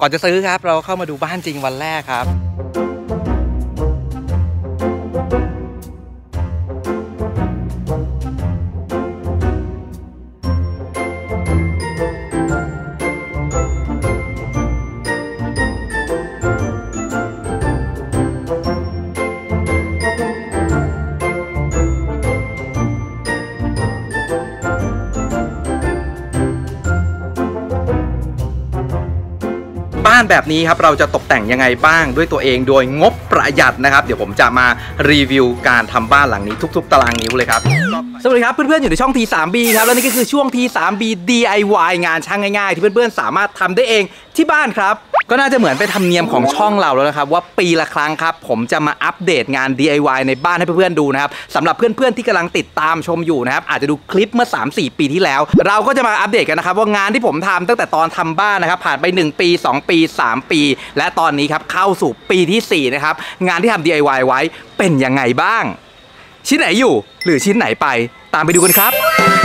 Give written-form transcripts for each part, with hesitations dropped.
ก่อนจะซื้อครับเราเข้ามาดูบ้านจริงวันแรกครับบ้านแบบนี้ครับเราจะตกแต่งยังไงบ้างด้วยตัวเองโดยงบประหยัดนะครับเดี๋ยวผมจะมารีวิวการทำบ้านหลังนี้ทุกๆตารางนิ้วเลยครับสวัสดีครับเพื่อนๆอยู่ในช่อง T3B ครับแล้วนี่ก็คือช่วง T3B DIY งานช่างง่ายๆที่เพื่อนๆสามารถทำได้เองที่บ้านครับก็น่าจะเหมือนเป็นธรรมเนียมของช่องเราแล้วนะครับว่าปีละครั้งครับผมจะมาอัปเดตงาน DIY ในบ้านให้เพื่อนๆดูนะครับสำหรับเพื่อนๆที่กำลังติดตามชมอยู่นะครับอาจจะดูคลิปเมื่อ 3-4 ปีที่แล้วเราก็จะมาอัปเดตกันนะครับว่างานที่ผมทำตั้งแต่ตอนทำบ้านนะครับผ่านไป1ปี2ปี3ปีและตอนนี้ครับเข้าสู่ปีที่4นะครับงานที่ทำ DIY ไว้เป็นยังไงบ้างชิ้นไหนอยู่หรือชิ้นไหนไปตามไปดูกันครับ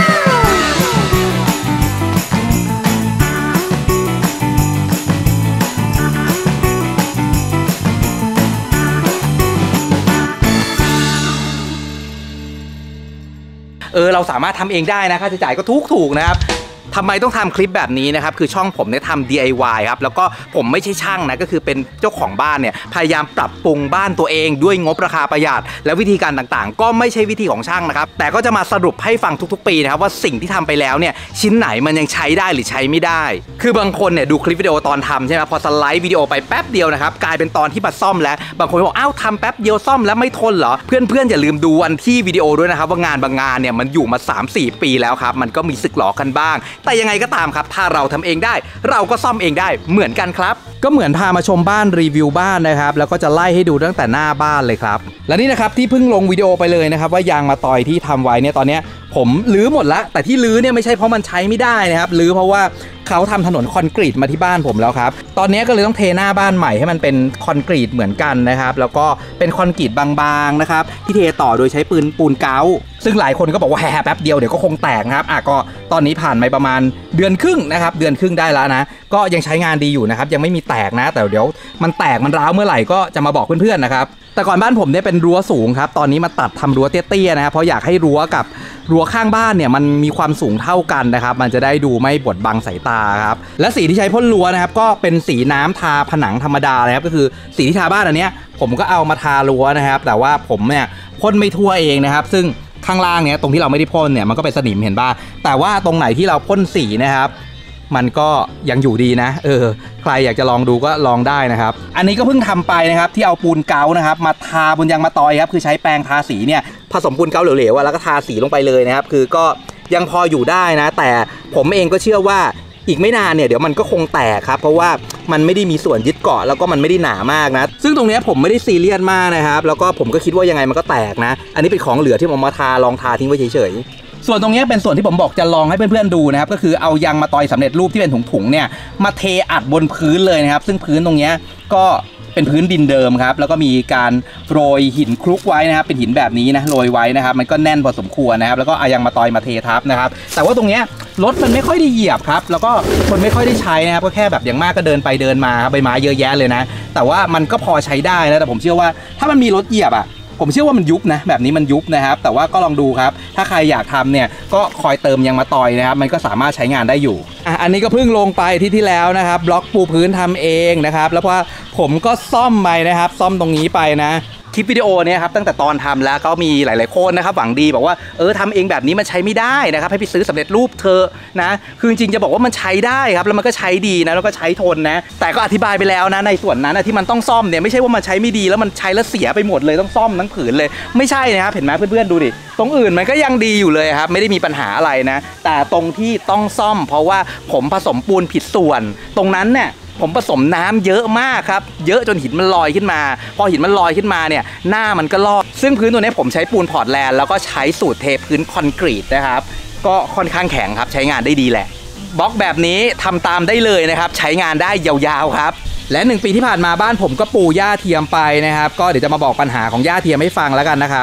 เราสามารถทำเองได้นะค่าใช้จ่ายก็ถูกนะครับทำไมต้องทำคลิปแบบนี้นะครับคือช่องผมเนี่ยทำ DIY ครับแล้วก็ผมไม่ใช่ช่างนะก็คือเป็นเจ้าของบ้านเนี่ยพยายามปรับปรุงบ้านตัวเองด้วยงบราคาประหยัดและวิธีการต่างๆก็ไม่ใช่วิธีของช่างนะครับแต่ก็จะมาสรุปให้ฟังทุกๆปีนะครับว่าสิ่งที่ทำไปแล้วเนี่ยชิ้นไหนมันยังใช้ได้หรือใช้ไม่ได้คือบางคนเนี่ยดูคลิปวิดีโอตอนทำใช่ไหมพอสไลด์วิดีโอไปแป๊บเดียวนะครับกลายเป็นตอนที่มาซ่อมแล้วบางคนบอกอ้าวทำแป๊บเดียวซ่อมแล้วไม่ทนเหรอเพื่อนๆอย่าลืมดูวันที่วิดีโอด้วยนะครับว่างานบางงานเนี่ยมันอยู่มา 3-4 ปีแล้วครับมันก็มีสึกหลอกกันบ้างแต่ยังไงก็ตามครับถ้าเราทำเองได้เราก็ซ่อมเองได้เหมือนกันครับก็เหมือนพามาชมบ้านรีวิวบ้านนะครับแล้วก็จะไล่ให้ดูตั้งแต่หน้าบ้านเลยครับและนี่นะครับที่เพิ่งลงวิดีโอไปเลยนะครับว่ายางมะตอยที่ทำไว้เนี่ยตอนนี้ผมรื้อหมดแล้วแต่ที่รื้อเนี่ยไม่ใช่เพราะมันใช้ไม่ได้นะครับรื้อเพราะว่าเขาทำถนนคอนกรีตมาที่บ้านผมแล้วครับตอนนี้ก็เลยต้องเทหน้าบ้านใหม่ให้มันเป็นคอนกรีตเหมือนกันนะครับแล้วก็เป็นคอนกรีตบางๆนะครับที่เทต่อโดยใช้ปูนเกาซึ่งหลายคนก็บอกว่าแป๊บเดียวเดี๋ยวก็คงแตกครับก็ตอนนี้ผ่านไปประมาณเดือนครึ่งนะครับเดือนครึ่งได้แล้วนะก็ยังใช้งานดีอยู่นะครับยังไม่มีแตกนะแต่เดี๋ยวมันแตกมันร้าวเมื่อไหร่ก็จะมาบอกเพื่อนๆนะครับแต่ก่อนบ้านผมเนี่ยเป็นรั้วสูงครับตอนนี้มาตัดทำรั้วเตี้ยๆนะครับเพราะอยากให้รั้วกับรั้วข้างบ้านเนี่ยมันมีความสูงเท่ากันนะครับมันจะได้ดูไม่บดบังสายตาครับและสีที่ใช้พ่นรั้วนะครับก็เป็นสีน้ำทาผนังธรรมดาเลยครับก็คือสีที่ทาบ้านอันเนี้ยผมก็เอามาทารั้วนะครับแต่ว่าผมเนี่ยพ่นไม่ทั่วเองนะครับซึ่งข้างล่างเนี่ยตรงที่เราไม่ได้พ่นเนี่ยมันก็เป็นสนิมเห็นป่ะแต่ว่าตรงไหนที่เราพ่นสีนะครับมันก็ยังอยู่ดีนะใครอยากจะลองดูก็ลองได้นะครับอันนี้ก็เพิ่งทำไปนะครับที่เอาปูนเกานะครับมาทาบนยางมะตอยครับคือใช้แปรงทาสีเนี่ยผสมปูนเกาเหลวๆแล้วก็ทาสีลงไปเลยนะครับคือก็ยังพออยู่ได้นะแต่ผมเองก็เชื่อว่าอีกไม่นานเนี่ยเดี๋ยวมันก็คงแตกครับเพราะว่ามันไม่ได้มีส่วนยึดเกาะแล้วก็มันไม่ได้หนามากนะซึ่งตรงนี้ผมไม่ได้ซีเรียสมากนะครับแล้วก็ผมก็คิดว่ายังไงมันก็แตกนะอันนี้เป็นของเหลือที่ผมมาลองทาทิ้งไว้เฉยๆส่วนตรงนี้เป็นส่วนที่ผมบอกจะลองให้เพื่อนๆดูนะครับก็คือเอายางมะตอยสำเร็จรูปที่เป็นถุงๆเนี่ยมาเทอัดบนพื้นเลยนะครับซึ่งพื้นตรงนี้ก็เป็นพื้นดินเดิมครับแล้วก็มีการโรยหินคลุกไว้นะครับเป็นหินแบบนี้นะโรยไว้นะครับมันก็แน่นพอสมควรนะครับแล้วก็เอายางมะตอยมาเททับนะครับแต่ว่าตรงนี้รถมันไม่ค่อยได้เหยียบครับแล้วก็คนไม่ค่อยได้ใช้นะครับก็แค่แบบอย่างมากก็เดินไปเดินมาครับใบไม้เยอะแยะเลยนะแต่ว่ามันก็พอใช้ได้นะแต่ผมเชื่อว่าถ้ามันมีรถเหยียบผมเชื่อว่ามันยุบนะแบบนี้มันยุบนะครับแต่ว่าก็ลองดูครับถ้าใครอยากทำเนี่ยก็คอยเติมยางมะตอยนะครับมันก็สามารถใช้งานได้อยู่อันนี้ก็เพิ่งลงไปที่แล้วนะครับบล็อกปูพื้นทำเองนะครับแล้วพอผมก็ซ่อมไปนะครับซ่อมตรงนี้ไปนะคลิปวิดีโอเนี่ยครับตั้งแต่ตอนทำแล้วก็มีหลายๆคนนะครับหวังดีบอกว่าทำเองแบบนี้มันใช้ไม่ได้นะครับให้ไปซื้อสำเร็จรูปเธอนะคือจริงๆจะบอกว่ามันใช้ได้ครับแล้วมันก็ใช้ดีนะแล้วก็ใช้ทนนะแต่ก็อธิบายไปแล้วนะในส่วนนั้นที่มันต้องซ่อมเนี่ยไม่ใช่ว่ามันใช้ไม่ดีแล้วมันใช้แล้วเสียไปหมดเลยต้องซ่อมทั้งผืนเลยไม่ใช่นะครับเห็นไหมเพื่อนๆดูดิตรงอื่นมันก็ยังดีอยู่เลยครับไม่ได้มีปัญหาอะไรนะแต่ตรงที่ต้องซ่อมเพราะว่าผมผสมปูนผิดส่วนตรงนั้นเนี่ยผมผสมน้ำเยอะมากครับเยอะจนหินมันลอยขึ้นมาพอหินมันลอยขึ้นมาเนี่ยหน้ามันก็ลอกซึ่งพื้นตัวนี้ผมใช้ปูนพอร์ตแลนด์แล้วก็ใช้สูตรเทพื้นคอนกรีตนะครับก็ค่อนข้างแข็งครับใช้งานได้ดีแหละบล็อกแบบนี้ทำตามได้เลยนะครับใช้งานได้ยาวๆครับและ1ปีที่ผ่านมาบ้านผมก็ปูหญ้าเทียมไปนะครับก็เดี๋ยวจะมาบอกปัญหาของหญ้าเทียมให้ฟังแล้วกันนะครับ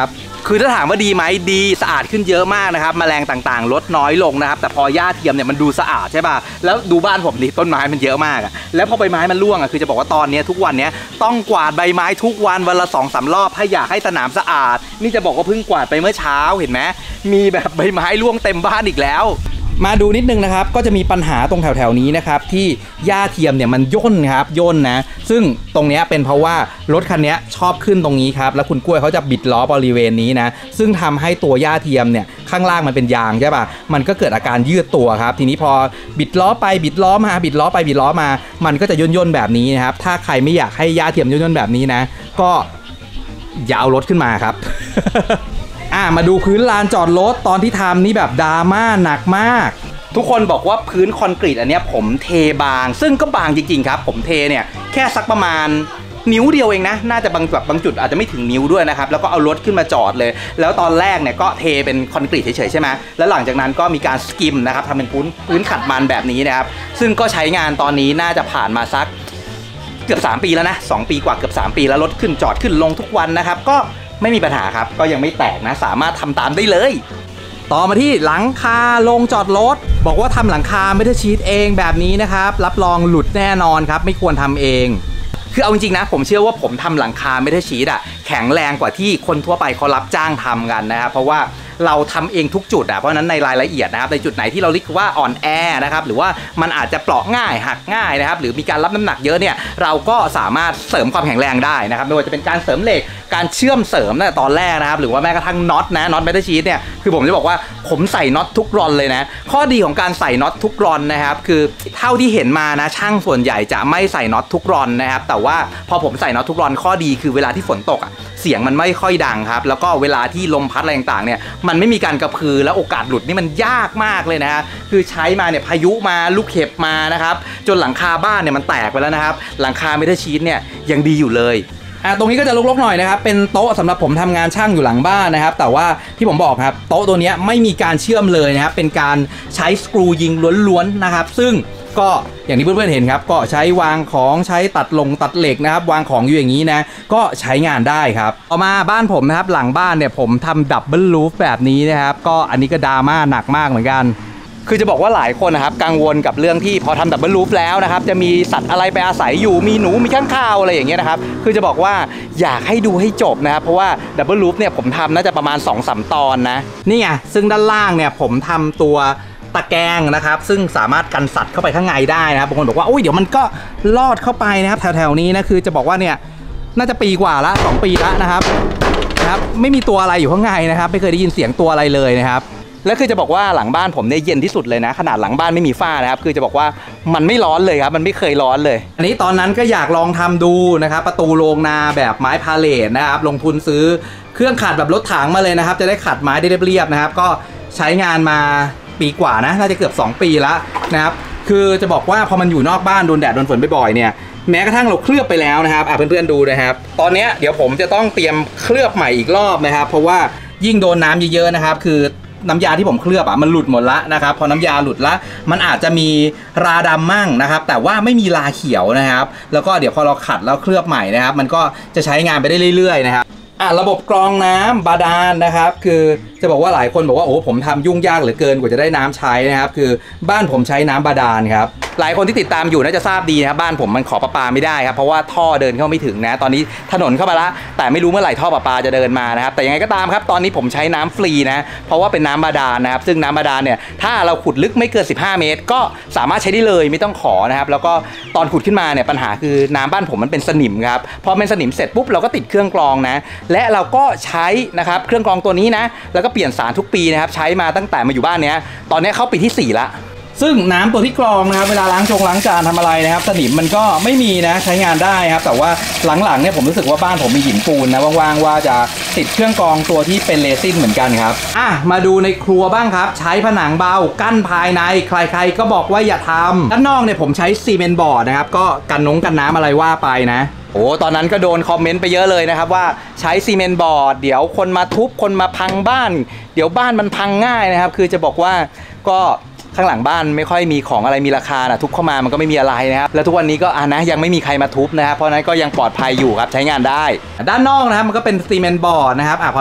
คือถ้าถามว่าดีไหมดีสะอาดขึ้นเยอะมากนะครับแมลงต่างๆลดน้อยลงนะครับแต่พอหญ้าเทียมเนี่ยมันดูสะอาดใช่ป่ะแล้วดูบ้านผมดิต้นไม้มันเยอะมากอะแล้วพอใบไม้มันร่วงอะคือจะบอกว่าตอนนี้ทุกวันนี้ต้องกวาดใบไม้ทุกวันวันละ2-3 รอบให้อยากให้สนามสะอาดนี่จะบอกว่าเพิ่งกวาดไปเมื่อเช้าเห็นไหมมีแบบใบไม้ร่วงเต็มบ้านอีกแล้วมาดูนิดนึงนะครับก็จะมีปัญหาตรงแถวๆนี้นะครับที่หญ้าเทียมเนี่ยมันย่นครับย่นนะซึ่งตรงนี้เป็นเพราะว่ารถคันนี้ชอบขึ้นตรงนี้ครับแล้วคุณกล้วยเขาจะบิดล้อบริเวณนี้นะซึ่งทำให้ตัวหญ้าเทียมเนี่ยข้างล่างมันเป็นยางใช่ป่ะมันก็เกิดอาการยืดตัวครับทีนี้พอบิดล้อไปบิดล้อมาบิดล้อไปบิดล้อมามันก็จะย่นแบบนี้นะครับถ้าใครไม่อยากให้หญ้าเทียมย่นแบบนี้นะก็อย่าเอารถขึ้นมาครับ มาดูพื้นลานจอดรถตอนที่ทำนี่แบบดราม่าหนักมากทุกคนบอกว่าพื้นคอนกรีตอันนี้ผมเทบางซึ่งก็บางจริงๆครับผมเทเนี่ยแค่สักประมาณนิ้วเดียวเองนะน่าจะบางจุดอาจจะไม่ถึงนิ้วด้วยนะครับแล้วก็เอารถขึ้นมาจอดเลยแล้วตอนแรกเนี่ยก็เทเป็นคอนกรีตเฉยๆใช่ไหมแล้วหลังจากนั้นก็มีการสกิมนะครับทำเป็นพื้นขัดมันแบบนี้นะครับซึ่งก็ใช้งานตอนนี้น่าจะผ่านมาสักเกือบ3 ปีแล้วนะ2 ปีกว่าเกือบ3 ปีแล้วรถขึ้นจอดขึ้นลงทุกวันนะครับก็ไม่มีปัญหาครับก็ยังไม่แตกนะสามารถทำตามได้เลยต่อมาที่หลังคาลงจอดรถบอกว่าทำหลังคาไม่ได้ชีทเองแบบนี้นะครับรับรองหลุดแน่นอนครับไม่ควรทำเองคือเอาจริงๆนะผมเชื่อว่าผมทำหลังคาไม่ได้ชีทแข็งแรงกว่าที่คนทั่วไปเขารับจ้างทำกันนะครับเพราะว่าเราทำเองทุกจุดเพราะนั้นในรายละเอียดนะครับในจุดไหนที่เราเรียกว่าอ่อนแอนะครับหรือว่ามันอาจจะเปราะง่ายหักง่ายนะครับหรือมีการรับน้ำหนักเยอะเนี่ยเราก็สามารถเสริมความแข็งแรงได้นะครับไม่ว่าจะเป็นการเสริมเหล็กการเชื่อมเสริมตั้งแต่ตอนแรกนะครับหรือว่าแม้กระทั่งน็อตเมทัลชีทเนี่ยคือผมจะบอกว่าผมใส่น็อตทุกรอนเลยนะข้อดีของการใส่น็อตทุกรอนนะครับคือเท่าที่เห็นมานะช่างส่วนใหญ่จะไม่ใส่น็อตทุกรอนนะครับแต่ว่าพอผมใส่น็อตทุกรอนข้อดีคือเวลาที่ฝนตกเสียงมันไม่ค่อยดังครับแล้วก็เวลาที่ลมพัดอะไรต่างๆเนี่ยมันไม่มีการกระพือแล้วโอกาสหลุดนี่มันยากมากเลยนะฮะคือใช้มาเนี่ยพายุมาลูกเห็บมานะครับจนหลังคาบ้านเนี่ยมันแตกไปแล้วนะครับหลังคาเมทัลชีทเนี่ยยังดีอยู่เลยตรงนี้ก็จะรกๆหน่อยนะครับเป็นโต๊ะสำหรับผมทำงานช่างอยู่หลังบ้านนะครับแต่ว่าที่ผมบอกครับโต๊ะตัวนี้ไม่มีการเชื่อมเลยนะครับเป็นการใช้สกรูยิงล้วนๆนะครับซึ่งก็อย่างที่เพื่อนๆเห็นครับก็ใช้วางของใช้ตัดเหล็กนะครับวางของอยู่อย่างนี้นะก็ใช้งานได้ครับต่อมาบ้านผมนะครับหลังบ้านเนี่ยผมทำดับเบิลรูฟแบบนี้นะครับก็อันนี้ก็ดราม่าหนักมากเหมือนกันคือจะบอกว่าหลายคนนะครับกังวลกับเรื่องที่พอทำดับเบิลรูฟแล้วนะครับจะมีสัตว์อะไรไปอาศัยอยู่มีหนูมีข้างคาวอะไรอย่างเงี้ยนะครับคือจะบอกว่าอยากให้ดูให้จบนะครับเพราะว่าดับเบิลรูฟเนี่ยผมทำน่าจะประมาณ 2-3 ตอนนะนี่ไงซึ่งด้านล่างเนี่ยผมทำตัวตะแกรงนะครับซึ่งสามารถกันสัตว์เข้าไปข้างในได้นะครับบางคนบอกว่าโอ้ยเดี๋ยวมันก็ลอดเข้าไปนะครับแถวๆนี้นะคือจะบอกว่าเนี่ยน่าจะปีกว่าละ2 ปีละนะครับไม่มีตัวอะไรอยู่ข้างในนะครับไม่เคยได้ยินเสียงตัวอะไรเลยนะครับและคือจะบอกว่าหลังบ้านผมเนี่ยเย็นที่สุดเลยนะขนาดหลังบ้านไม่มีฝ้านะครับคือจะบอกว่ามันไม่ร้อนเลยครับมันไม่เคยร้อนเลยอันนี้ตอนนั้นก็อยากลองทำดูนะครับประตูโรงนาแบบไม้พาเลทนะครับลงทุนซื้อเครื่องขัดแบบรถถังมาเลยนะครับจะได้ขัดไม้ได้เรียบๆนะครับก็ใช้งานมาปีกว่านะน่าจะเกือบ2 ปีแล้วนะครับคือจะบอกว่าพอมันอยู่นอกบ้านโดนแดดโดนฝนบ่อยๆเนี่ยแม้กระทั่งเราเคลือบไปแล้วนะครับเพื่อนๆดูนะครับตอนนี้เดี๋ยวผมจะต้องเตรียมเคลือบใหม่อีกรอบนะครับเพราะว่ายิ่งโดนน้ำเยอะๆนะครับคือน้ำยาที่ผมเคลือบมันหลุดหมดละนะครับพอน้ำยาหลุดละมันอาจจะมีราดำมั่งนะครับแต่ว่าไม่มีราเขียวนะครับแล้วก็เดี๋ยวพอเราขัดแล้วเคลือบใหม่นะครับมันก็จะใช้งานไปได้เรื่อยๆนะครับระบบกรองน้ำบาดาลนะครับคือจะบอกว่าหลายคนบอกว่าโอ้ผมทำยุ่งยากเหลือเกินกว่าจะได้น้ำใช้นะครับคือบ้านผมใช้น้ำบาดาลครับหลายคนที่ติดตามอยู่น่าจะทราบดีนะครับบ้านผมมันขอประปาไม่ได้ครับเพราะว่าท่อเดินเข้าไม่ถึงนะตอนนี้ถนนเข้ามาละแต่ไม่รู้เมื่อไหร่ท่อประปาจะเดินมานะครับแต่ยังไงก็ตามครับตอนนี้ผมใช้น้ำฟรีนะเพราะว่าเป็นน้ำบาดาลนะครับซึ่งน้ำบาดาลเนี่ยถ้าเราขุดลึกไม่เกิน15 เมตรก็สามารถใช้ได้เลยไม่ต้องขอนะครับแล้วก็ตอนขุดขึ้นมาเนี่ยปัญหาคือน้ำบ้านผมมันเป็นสนิมครับพอเป็นสนิมเสร็จปุ๊บเราก็ติดเครื่องกรองนะและเราก็ใช้นะครับเครื่องกรองตัวนี้นะแล้วก็เปลี่ยนสารทุกปีนะครับใช้มาตั้งแต่มาอยู่บ้านเนี้ยตอนนี้เข้าปีที่4ละซึ่งน้ำตัวที่กรองนะครับเวลาล้างจานทำอะไรนะครับสนิมมันก็ไม่มีนะใช้งานได้ครับแต่ว่าหลังๆเนี่ยผมรู้สึกว่าบ้านผมมีหินปูนนะว่างๆว่าจะติดเครื่องกรองตัวที่เป็นเรซินเหมือนกันครับมาดูในครัวบ้างครับใช้ผนังเบากั้นภายในใครๆก็บอกว่าอย่าทำด้านนอกเนี่ยผมใช้ซีเมนต์บอร์ดนะครับก็กันน้ำอะไรว่าไปนะโอ้ตอนนั้นก็โดนคอมเมนต์ไปเยอะเลยนะครับว่าใช้ซีเมนต์บอร์ดเดี๋ยวคนมาทุบคนมาพังบ้านเดี๋ยวบ้านมันพังง่ายนะครับคือจะบอกว่าก็ข้างหลังบ้านไม่ค่อยมีของอะไรมีราคานะทุบเข้ามามันก็ไม่มีอะไรนะครับแล้วทุกวันนี้ก็นะยังไม่มีใครมาทุบนะครับเพราะนั้นก็ยังปลอดภัยอยู่ครับใช้งานได้ด้านนอกนะครับมันก็เป็นซีเมนต์บอร์ดนะครับพอนี้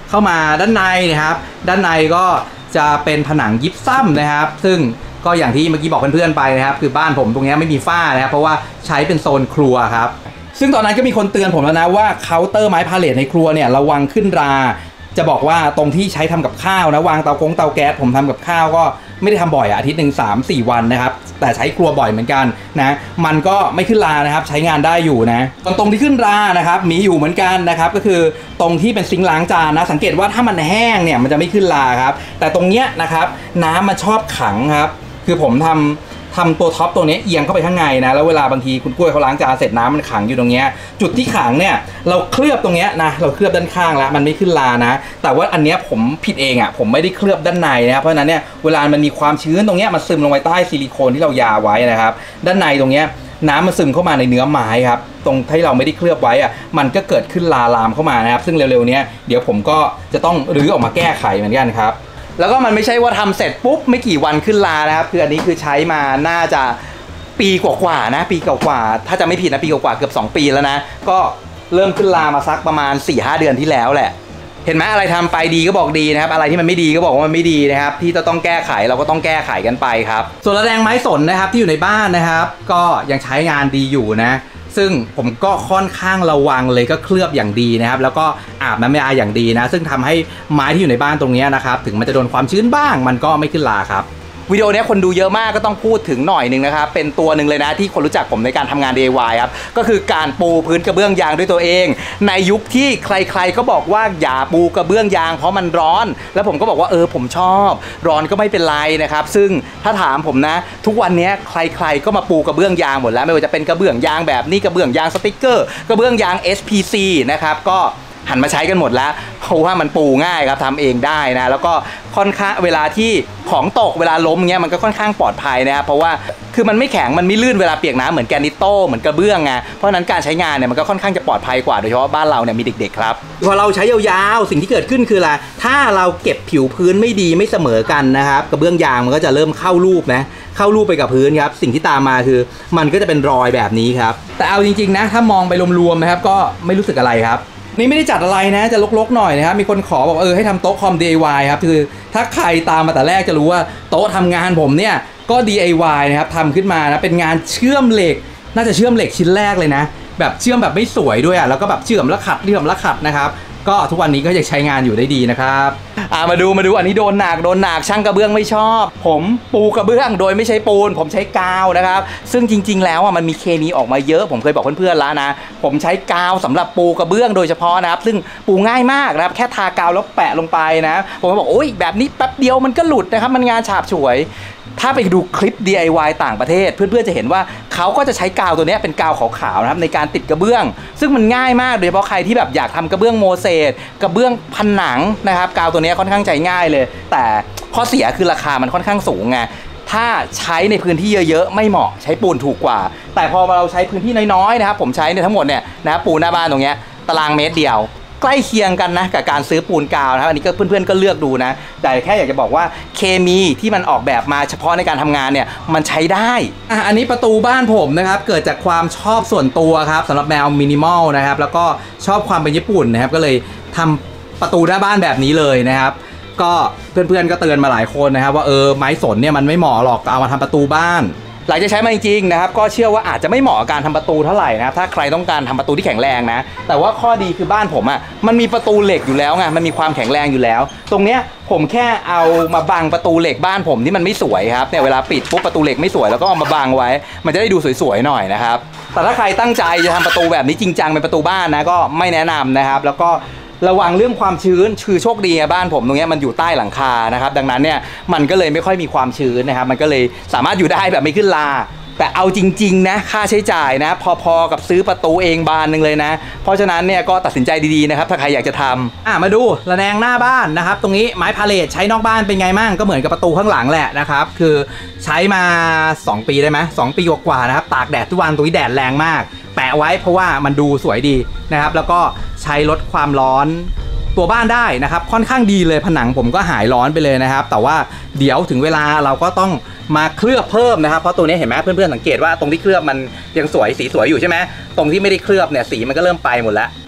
เข้ามาด้านในนะครับด้านในก็จะเป็นผนังยิปซัมนะครับซึ่งก็อย่างที่เมื่อกี้บอกเพื่อนๆไปนะครับคือบ้านผมตรงนี้ไม่มีฝ้านะครับเพราะว่าใช้เป็นโซนครัวครับซึ่งตอนนั้นก็มีคนเตือนผมแล้วนะว่าเคาน์เตอร์ไม้พาเลทในครัวเนี่ยระวังขึ้นราจะบอกว่าตรงที่ใช้ทำกับข้าวนะวางเตาแก๊สผมทำกับข้าวก็ไม่ได้ทำบ่อยอาทิตย์หนึ่ง3-4 วันนะครับแต่ใช้ครัวบ่อยเหมือนกันนะมันก็ไม่ขึ้นรานะครับใช้งานได้อยู่นะตรงที่ขึ้นรานะครับมีอยู่เหมือนกันนะครับก็คือตรงที่เป็นซิงค์ล้างจานนะสังเกตว่าถ้ามันแห้งเนี่ยมันจะไม่ขึ้นราครับแต่ตรงเนี้ยนะครับน้ำมันชอบขังครับคือผมทำตัวท็อปตัวนี้เอียงเข้าไปข้างในนะแล้วเวลาบางทีคุณกล้วยเขาล้างจานเสร็จน้ำมันขังอยู่ตรงเนี้ยจุดที่ขังเนี่ยเราเคลือบตรงเนี้ยนะเราเคลือบด้านข้างแล้วมันไม่ขึ้นรานะแต่ว่าอันเนี้ยผมผิดเองอ่ะผมไม่ได้เคลือบด้านในนะครับเพราะฉะนั้นเนี่ยเวลามันมีความชื้นตรงเนี้ยมันซึมลงไปใต้ซิลิโคนที่เรายาไว้นะครับด้านในตรงเนี้ยน้ำมันซึมเข้ามาในเนื้อไม้ครับตรงที่เราไม่ได้เคลือบไว้อ่ะมันก็เกิดขึ้นลามเข้ามานะครับซึ่งเร็วๆนี้เดี๋ยวผมก็จะต้องรื้อออกมาแก้ไขเหมือนกันครับแล้วก็มันไม่ใช่ว่าทำเสร็จปุ๊บไม่กี่วันขึ้นรานะครับคืออันนี้คือใช้มาน่าจะปีกว่าๆนะปีกว่าๆถ้าจะไม่ผิดนะปีกว่าๆเกือบ2 ปีแล้วนะก็เริ่มขึ้นรามาสักประมาณ 4-5 เดือนที่แล้วแหละเห็นไหมอะไรทำไปดีก็บอกดีนะครับอะไรที่มันไม่ดีก็บอกว่ามันไม่ดีนะครับที่จะต้องแก้ไขเราก็ต้องแก้ไขกันไปครับส่วนระแนงไม้สนนะครับที่อยู่ในบ้านนะครับก็ยังใช้งานดีอยู่นะซึ่งผมก็ค่อนข้างระวังเลยก็เคลือบอย่างดีนะครับแล้วก็อาบน้ำยาอย่างดีนะซึ่งทำให้ไม้ที่อยู่ในบ้านตรงนี้นะครับถึงมันจะโดนความชื้นบ้างมันก็ไม่ขึ้นราครับวิดีโอนี้คนดูเยอะมากก็ต้องพูดถึงหน่อยหนึ่งนะครับเป็นตัวหนึ่งเลยนะที่คนรู้จักผมในการทำงาน DIY ครับก็คือการปูพื้นกระเบื้องยางด้วยตัวเองในยุคที่ใครๆก็บอกว่าอย่าปูกระเบื้องยางเพราะมันร้อนแล้วผมก็บอกว่าผมชอบร้อนก็ไม่เป็นไรนะครับซึ่งถ้าถามผมนะทุกวันนี้ใครๆก็มาปูกระเบื้องยางหมดแล้วไม่ว่าจะเป็นกระเบื้องยางแบบนี้กระเบื้องยางสติ๊กเกอร์กระเบื้องยาง SPC นะครับก็หันมาใช้กันหมดแล้วเพราะว่ามันปูง่ายครับทำเองได้นะแล้วก็ค่อนข้างเวลาที่ของตกเวลาล้มเงี้ยมันก็ค่อนข้างปลอดภัยนะครับเพราะว่าคือมันไม่แข็งมันไม่ลื่นเวลาเปียกน้ำเหมือนแกรนิโต้เหมือนกระเบื้องไงเพราะนั้นการใช้งานเนี่ยมันก็ค่อนข้างจะปลอดภัยกว่าโดยเฉพาะบ้านเราเนี่ยมีเด็กๆครับพอเราใช้ยาวๆสิ่งที่เกิดขึ้นคืออะไรถ้าเราเก็บผิวพื้นไม่ดีไม่เสมอกันนะครับกระเบื้องยางมันก็จะเริ่มเข้ารูปนะเข้ารูปไปกับพื้นครับสิ่งที่ตามมาคือมันก็จะเป็นรอยแบบนี้ครับแต่เอาจริงๆนะถ้ามองไปรวมๆนะครับก็ไม่รู้สึกอะไรครับนี่ไม่ได้จัดอะไรนะจะลกๆหน่อยนะครับมีคนขอบอกให้ทำโต๊ะคอม DIY ครับคือถ้าใครตามมาแต่แรกจะรู้ว่าโต๊ะทำงานผมเนี่ยก็ DIY นะครับทำขึ้นมานะเป็นงานเชื่อมเหล็กน่าจะเชื่อมเหล็กชิ้นแรกเลยนะแบบเชื่อมแบบไม่สวยด้วยแล้วก็แบบเชื่อมแล้วขัดนะครับก็ทุกวันนี้ก็ยังใช้งานอยู่ได้ดีนะครับมาดูอันนี้โดนหนักช่างกระเบื้องไม่ชอบผมปูกระเบื้องโดยไม่ใช้ปูนผมใช้กาวนะครับซึ่งจริงๆแล้วมันมีเคมีออกมาเยอะผมเคยบอกเพื่อนๆแล้วนะผมใช้กาวสำหรับปูกระเบื้องโดยเฉพาะนะครับซึ่งปูง่ายมากนะครับแค่ทากาวแล้วแปะลงไปนะผมก็บอกโอ้ยแบบนี้แป๊บเดียวมันก็หลุดนะครับมันงานฉาบฉวยถ้าไปดูคลิป DIY ต่างประเทศเพื่อนๆจะเห็นว่าเขาก็จะใช้กาวตัวนี้เป็นกาวขาวๆนะครับในการติดกระเบื้องซึ่งมันง่ายมากโดยเฉพาะใครที่แบบอยากทำกระเบื้องโมเสสกระเบื้องผนังนะครับกาวตัวนี้ค่อนข้างใช้ง่ายเลยแต่ข้อเสียคือราคามันค่อนข้างสูงไงถ้าใช้ในพื้นที่เยอะๆไม่เหมาะใช้ปูนถูกกว่าแต่พอเราใช้พื้นที่น้อยๆนะครับผมใช้ในทั้งหมดเนี่ยนะปูนหน้าบ้านตรงนี้ตารางเมตรเดียวใกล้เคียงกันนะกับการซื้อปูนกาวนะครับอันนี้ก็เพื่อนๆก็เลือกดูนะแต่แค่อยากจะบอกว่าเคมีที่มันออกแบบมาเฉพาะในการทำงานเนี่ยมันใช้ได้อันนี้ประตูบ้านผมนะครับเกิดจากความชอบส่วนตัวครับสำหรับแนวมินิมอลนะครับแล้วก็ชอบความเป็นญี่ปุ่นนะครับก็เลยทำประตูหน้าบ้านแบบนี้เลยนะครับก็เพื่อนๆก็เตือนมาหลายคนนะครับว่าไม้สนเนี่ยมันไม่เหมาะหรอกเอามาทำประตูบ้านหลังจากใช้มาจริงๆนะครับก็เชื่อว่าอาจจะไม่เหมาะกับการทำประตูเท่าไหร่นะครับถ้าใครต้องการทำประตูที่แข็งแรงนะแต่ว่าข้อดีคือบ้านผมมันมีประตูเหล็กอยู่แล้วไงมันมีความแข็งแรงอยู่แล้วตรงเนี้ยผมแค่เอามาบังประตูเหล็กบ้านผมที่มันไม่สวยครับเนี่ยเวลาปิดปุ๊บประตูเหล็กไม่สวยแล้วก็เอามาบังไว้มันจะได้ดูสวยๆหน่อยนะครับแต่ถ้าใครตั้งใจจะทำประตูแบบนี้จริงจังเป็นประตูบ้านนะก็ไม่แนะนำนะครับแล้วก็ระวังเรื่องความชื้นคือโชคดีบ้านผมตรงนี้มันอยู่ใต้หลังคานะครับดังนั้นเนี่ยมันก็เลยไม่ค่อยมีความชื้นนะครับมันก็เลยสามารถอยู่ได้แบบไม่ขึ้นราแต่เอาจริงๆนะค่าใช้จ่ายนะพอๆกับซื้อประตูเองบานหนึ่งเลยนะเพราะฉะนั้นเนี่ยก็ตัดสินใจดีๆนะครับถ้าใครอยากจะทำมาดูระแนงหน้าบ้านนะครับตรงนี้ไม้พาเลทใช้นอกบ้านเป็นไงมั่งก็เหมือนกับประตูข้างหลังแหละนะครับคือใช้มา2 ปีได้ไหม2 ปีกว่าๆนะครับตากแดดทุกวันตรงนี้แดดแรงมากแปะไว้เพราะว่ามันดูสวยดีนะครับแล้วก็ใช้ลดความร้อนตัวบ้านได้นะครับค่อนข้างดีเลยผนังผมก็หายร้อนไปเลยนะครับแต่ว่าเดี๋ยวถึงเวลาเราก็ต้องมาเคลือบเพิ่มนะครับเพราะตัวนี้เห็นไหมเพื่อนๆสังเกตว่าตรงที่เคลือบมันยังสวยสีสวยอยู่ใช่ไหมตรงที่ไม่ได้เคลือบเนี่ยสีมันก็เริ่มไปหมดแล้ว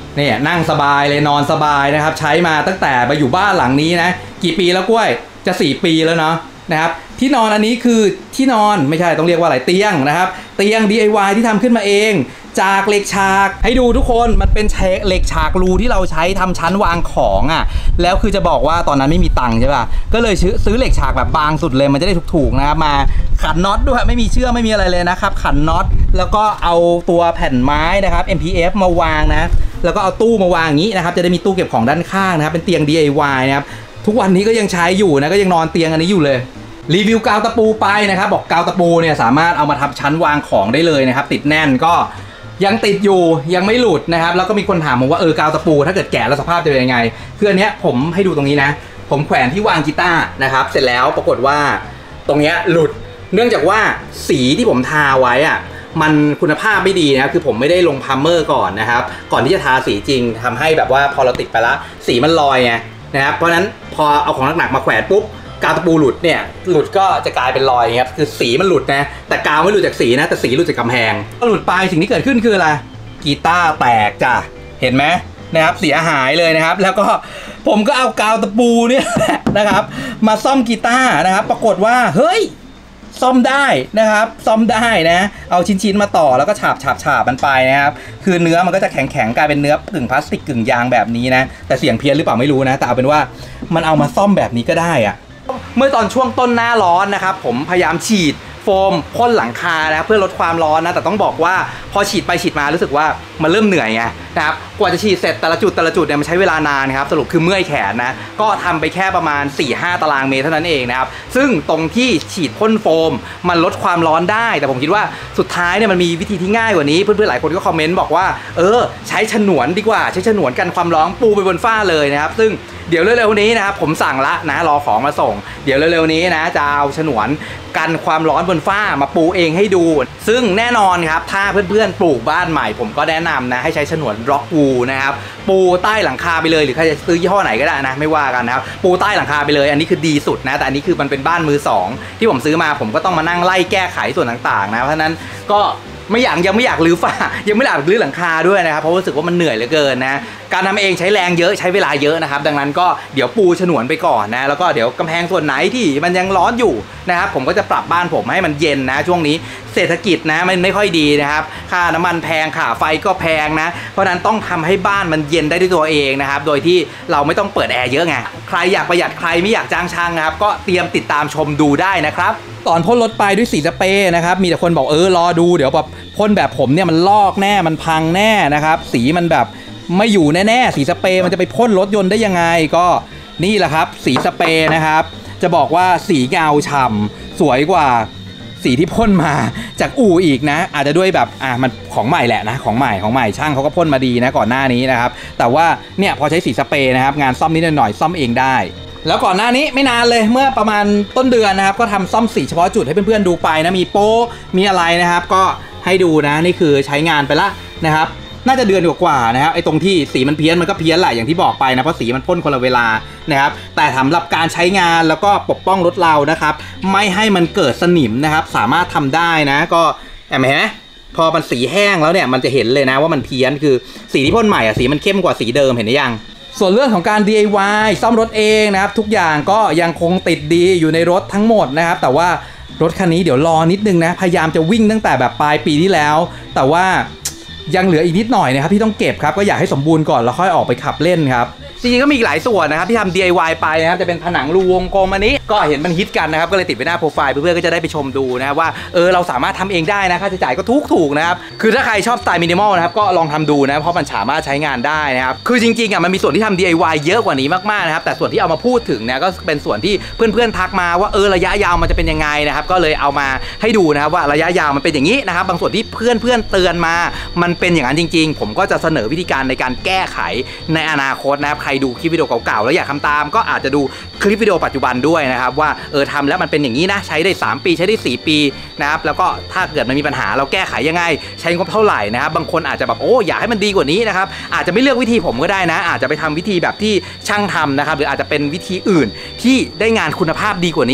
เนี่ยนั่งสบายเลยนอนสบายนะครับใช้มาตั้งแต่มาอยู่บ้านหลังนี้นะกี่ปีแล้วกล้วยจะ4 ปีแล้วเนาะนะครับที่นอนอันนี้คือที่นอนไม่ใช่ต้องเรียกว่าอะไรเตียงนะครับเตียง DIY ที่ทำขึ้นมาเองจากเหล็กฉากให้ดูทุกคนมันเป็นเหล็กฉากรูที่เราใช้ทำชั้นวางของอ่ะแล้วคือจะบอกว่าตอนนั้นไม่มีตังค์ใช่ป่ะก็เลยซื้อเหล็กฉากแบบบางสุดเลยมันจะได้ถูกๆนะครับมาขันน็อตด้วยไม่มีเชือกไม่มีอะไรเลยนะครับขันน็อตแล้วก็เอาตัวแผ่นไม้นะครับ MPF มาวางนะแล้วก็เอาตู้มาวางอย่างนี้นะครับจะได้มีตู้เก็บของด้านข้างนะครับเป็นเตียง DIY นะครับทุกวันนี้ก็ยังใช้อยู่นะก็ยังนอนเตียงอันนี้อยู่เลยรีวิวกาวตะปูไปนะครับบอกกาวตะปูเนี่ยสามารถเอามาทำชั้นวางของได้เลยนะครับติดแน่นก็ยังติดอยู่ยังไม่หลุดนะครับแล้วก็มีคนถามผมว่ากาวตะปูถ้าเกิดแกะแล้วสภาพจะเป็นยังไงคืออันเนี้ยผมให้ดูตรงนี้นะผมแขวนที่วางกีตาร์นะครับเสร็จแล้วปรากฏว่าตรงเนี้ยหลุดเนื่องจากว่าสีที่ผมทาไว้อะมันคุณภาพไม่ดีนะครับคือผมไม่ได้ลงพรัมเมอร์ก่อนนะครับก่อนที่จะทาสีจริงทำให้แบบว่าพอเราติดไปละสีมันลอยไงนะครับเพราะฉะนั้นพอเอาของหนักๆมาแขวนปุ๊บกาวตะปูหลุดเนี่ยหลุดก็จะกลายเป็นรอยครับคือสีมันหลุดนะแต่กาวไม่หลุดจากสีนะแต่สีหลุดจากกำแพงก็หลุดไปสิ่งที่เกิดขึ้นคืออะไรกีตาร์แตกจ้ะเห็นไหมนะครับเสียหายเลยนะครับแล้วก็ผมก็เอากาวตะปูเนี่ยนะครับมาซ่อมกีตาร์นะครับปรากฏว่าเฮ้ยซ่อมได้นะครับซ่อมได้นะเอาชิ้นมาต่อแล้วก็ฉาบมันไปนะครับคือเนื้อมันก็จะแข็งกลายเป็นเนื้อกึ่งพลาสติกกึ่งยางแบบนี้นะแต่เสียงเพี้ยนหรือเปล่าไม่รู้นะแต่เอาเป็นว่ามันเอามาซ่อมแบบนี้ก็ได้อะเมื่อตอนช่วงต้นหน้าร้อนนะครับผมพยายามฉีดโฟมพ่นหลังคานะเพื่อลดความร้อนนะแต่ต้องบอกว่าพอฉีดไปฉีดมารู้สึกว่ามันเริ่มเหนื่อยไงนะครับกว่าจะฉีดเสร็จแต่ละจุดเนี่ยมันใช้เวลานานครับสรุปคือเมื่อยแขนนะก็ทำไปแค่ประมาณ 4-5 ตารางเมตรเท่านั้นเองนะครับซึ่งตรงที่ฉีดพ่นโฟมมันลดความร้อนได้แต่ผมคิดว่าสุดท้ายเนี่ยมันมีวิธีที่ง่ายกว่านี้เพื่อนๆหลายคนก็คอมเมนต์บอกว่าใช้ฉนวนดีกว่าใช้ฉนวนกันความร้อนปูไปบนฝ้าเลยนะครับซึ่งเดี๋ยวเร็วๆนี้นะครับผมสั่งละนะรอของมาส่งเดี๋ยวเร็วๆนี้นะจะเอาฉนวนกันความร้อนบนฝ้ามาปูเองให้ดูซึ่งแน่นอนครับถ้าเพื่อนๆปลูกบ้านใหม่ผมก็แนะนำนะให้ใช้ฉนวนร็อกวูนะครับปูใต้หลังคาไปเลยหรือใครจะซื้อยี่ห้อไหนก็ได้นะไม่ว่ากันนะครับปูใต้หลังคาไปเลยอันนี้คือดีสุดนะแต่อันนี้คือมันเป็นบ้านมือ2ที่ผมซื้อมาผมก็ต้องมานั่งไล่แก้ไขส่วนต่างๆนะเพราะฉะนั้นก็ยังไม่อยากรื้อฝ้ายังไม่อยากรื้อหลังคาด้วยนะครับเพราะรู้สึกว่ามันเหนื่อยเหลือเกินนะการทำเองใช้แรงเยอะใช้เวลาเยอะนะครับดังนั้นก็เดี๋ยวปูฉนวนไปก่อนนะแล้วก็เดี๋ยวกำแพงส่วนไหนที่มันยังร้อนอยู่นะครับผมก็จะปรับบ้านผมให้มันเย็นนะช่วงนี้เศรษฐกิจนะมันไม่ค่อยดีนะครับค่าน้ำมันแพงค่าไฟก็แพงนะเพราะนั้นต้องทำให้บ้านมันเย็นได้ด้วยตัวเองนะครับโดยที่เราไม่ต้องเปิดแอร์เยอะไงใครอยากประหยัดใครไม่อยากจ้างช่างนะครับก็เตรียมติดตามชมดูได้นะครับตอนพ่นรถไปด้วยสีสเปรย์นะครับมีแต่คนบอกรอดูเดี๋ยวแบบพ่นแบบผมเนี่ยมันลอกแน่มันพังแน่นะครับสีมันแบบไม่อยู่แน่ๆสีสเปรย์มันจะไปพ่นรถยนต์ได้ยังไงก็นี่แหละครับสีสเปรย์นะครับจะบอกว่าสีเงาฉ่ำสวยกว่าสีที่พ่นมาจากอู่อีกนะอาจจะด้วยแบบมันของใหม่แหละนะของใหม่ช่างเขาก็พ่นมาดีนะก่อนหน้านี้นะครับแต่ว่าเนี่ยพอใช้สีสเปรย์นะครับงานซ่อมนิดหน่อยซ่อมเองได้แล้วก่อนหน้านี้ไม่นานเลยเมื่อประมาณต้นเดือนนะครับก็ทำซ่อมสีเฉพาะจุดให้เพื่อนๆดูไปนะมีโป๊มีอะไรนะครับก็ให้ดูนะนี่คือใช้งานไปละนะครับน่าจะเดือนกว่านะครับไอ้ตรงที่สีมันเพี้ยนมันก็เพี้ยนแหละอย่างที่บอกไปนะเพราะสีมันพ่นคนละเวลานะครับแต่สำหรับการใช้งานแล้วก็ปกป้องรถเรานะครับไม่ให้มันเกิดสนิมนะครับสามารถทำได้นะก็เห็นไหมพอมันสีแห้งแล้วเนี่ยมันจะเห็นเลยนะว่ามันเพี้ยนคือสีที่พ่นใหม่สีมันเข้มกว่าสีเดิมเห็นหรือยังส่วนเรื่องของการ DIY ซ่อมรถเองนะครับทุกอย่างก็ยังคงติดดีอยู่ในรถทั้งหมดนะครับแต่ว่ารถคันนี้เดี๋ยวรอนิดนึงนะพยายามจะวิ่งตั้งแต่แบบปลายปีที่แล้วแต่ว่ายังเหลืออีกนิดหน่อยนะครับที่ต้องเก็บครับก็อยากให้สมบูรณ์ก่อนแล้วค่อยออกไปขับเล่นครับจริงๆก็มีหลายส่วนนะครับที่ทำ DIY ไปนะครับจะเป็นผนังรูวงกลมอันนี้ก็เห็นมันฮิตกันนะครับก็เลยติดไว้หน้าโปรไฟล์เพื่อนๆก็จะได้ไปชมดูนะว่าเราสามารถทำเองได้นะค่าใช้จ่ายก็ถูกนะครับคือถ้าใครชอบสไตล์มินิมอลนะครับก็ลองทำดูนะเพราะมันสามารถใช้งานได้นะครับคือจริงๆมันมีส่วนที่ทำ DIY เยอะกว่านี้มากๆนะครับแต่ส่วนที่เอามาพูดถึงเนี่ยก็เป็นส่วนที่เพื่อนๆทักมาว่าระยะยาวมันจะเป็นยังไงนะครับก็เลยเอามาให้ดูนะครับว่าระยะยาวมันเป็นอย่างนี้นะครับบางส่วนที่เพื่อนๆเตือนมามันเป็นอย่างนั้นจริงๆผมก็จะเสนอวิธีการในการแก้ไขในอนาคตนะครับใครดูคลิปวิดีโอเก่าๆแล้วอยากทำตามก็อาจจะดูคลิปวิดีโอปัจจุบันด้วยนะครับว่าทำแล้วมันเป็นอย่างนี้นะใช้ได้3ปีใช้ได้4ปีนะครับแล้วก็ถ้าเกิดมันมีปัญหาเราแก้ไขยังไงใช้งบเท่าไหร่นะครับบางคนอาจจะแบบอยากให้มันดีกว่านี้นะครับอาจจะไม่เลือกวิธีผมก็ได้นะอาจจะไปทำวิธีแบบที่ช่างทำนะครับหรืออาจจะเป็นวิธีอื่นที่ได้งานคุณภาพดีกว่านี้ค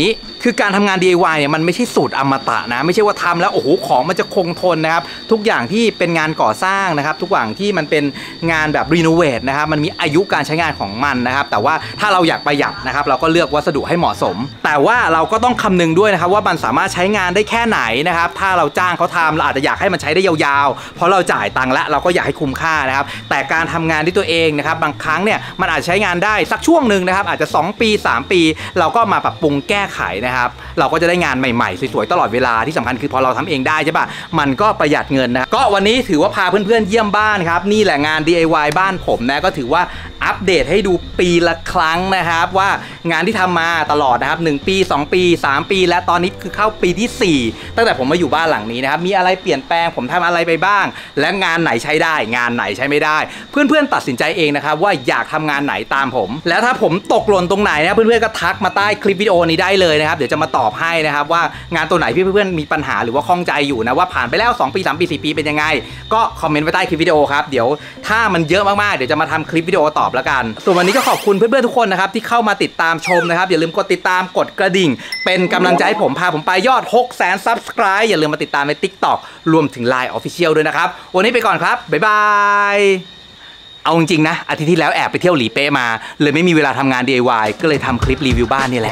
คือการทำงาน DIY เนี่ยมันไม่ใช่สูตรอมตะนะไม่ใช่ว่าทำแล้วโอ้โหของมันจะคงทนนะครับทุกอย่างที่เป็นงานก่อสร้างนะครับทุกอย่างที่มันเป็นงานแบบรีโนเวทนะครับมันมีอายุการใช้งานของมันนะครับแต่ว่าถ้าเราอยากประหยัดนะครับเราก็เลือกวัสดุให้เหมาะสมแต่ว่าเราก็ต้องคำนึงด้วยนะครับว่ามันสามารถใช้งานได้แค่ไหนนะครับถ้าเราจ้างเขาทำเราอาจจะอยากให้มันใช้ได้ยาวๆเพราะเราจ่ายตังค์แล้วเราก็อยากให้คุ้มค่านะครับแต่การทำงานด้วยตัวเองนะครับบางครั้งเนี่ยมันอาจใช้งานได้สักช่วงหนึ่งนะครับอาจจะ2 ปี3 ปีเราก็มาปรับปรุงแก้ไขนะครับเราก็จะได้งานใหม่ๆสวยๆตลอดเวลาที่สำคัญคือพอเราทำเองได้ใช่ปะมันก็ประหยัดเงินนะก็วันนี้ถือว่าพาเพื่อนๆเยี่ยมบ้านครับนี่แหละงาน DIY บ้านผมนะก็ถือว่าอัปเดตให้ดูปีละครั้งนะครับว่างานที่ทำมาตลอดนะครับ1 ปี2 ปี3 ปีและตอนนี้คือเข้าปีที่4ตั้งแต่ผมมาอยู่บ้านหลังนี้นะครับมีอะไรเปลี่ยนแปลงผมทำอะไรไปบ้างและงานไหนใช้ได้งานไหนใช้ไม่ได้เพื่อนๆตัดสินใจเองนะครับว่าอยากทำงานไหนตามผมแล้วถ้าผมตกหล่นตรงไหนนะเพื่อนๆก็ทักมาใต้คลิปวิดีโอนี้ได้เลยนะครับเดี๋ยวจะมาตอบให้นะครับว่างานตัวไหนที่เพื่อนๆมีปัญหาหรือว่าข้องใจอยู่นะว่าผ่านไปแล้ว2 ปี3 ปี4 ปีเป็นยังไงก็คอมเมนต์ไว้ใต้คลิปวิดีโอครับเดี๋ยวถ้ามันเยอะมากๆเดี๋ยวจะมาทำคลิปวิดีโอตอบแล้วกันส่วนวันนี้ก็ขอบคุณเพื่อนๆทุกคนนะครับที่เข้ามาติดตามชมนะครับอย่าลืมกดติดตามกดกระดิ่งเป็นกำลังใจให้ผมพาผมไปยอด 600,000 Subscribe อย่าลืมมาติดตามใน TikTok รวมถึง Line Official ด้วยนะครับวันนี้ไปก่อนครับบ๊ายบายเอาจริงๆนะอาทิตย์ที่แล้วแอบไปเที่ยวหลีเป๊ะมาเลยไม่มีเวลาทำงาน DIY ก็เลยทำคลิปรีวิวบ้านนี่แหละ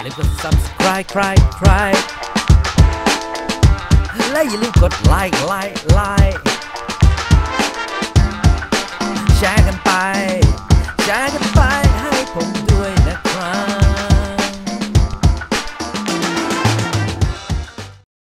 และอย่าลืมกดไลค์แชร์กันไป